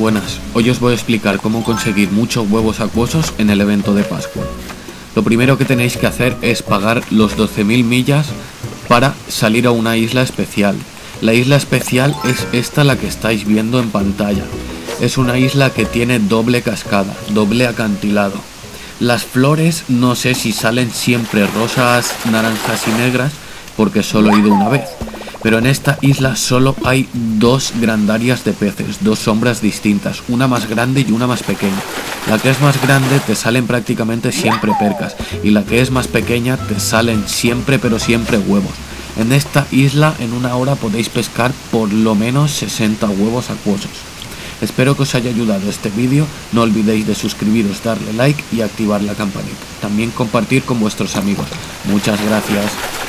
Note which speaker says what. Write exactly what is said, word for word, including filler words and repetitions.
Speaker 1: Buenas, hoy os voy a explicar cómo conseguir muchos huevos acuosos en el evento de Pascua. Lo primero que tenéis que hacer es pagar los doce mil millas para salir a una isla especial. La isla especial es esta, la que estáis viendo en pantalla. Es una isla que tiene doble cascada, doble acantilado. Las flores no sé si salen siempre rosas, naranjas y negras, porque solo he ido una vez. Pero en esta isla solo hay dos grandarias de peces, dos sombras distintas, una más grande y una más pequeña. La que es más grande te salen prácticamente siempre percas, y la que es más pequeña te salen siempre pero siempre huevos. En esta isla en una hora podéis pescar por lo menos sesenta huevos acuosos. Espero que os haya ayudado este vídeo, no olvidéis de suscribiros, darle like y activar la campanita. También compartir con vuestros amigos. Muchas gracias.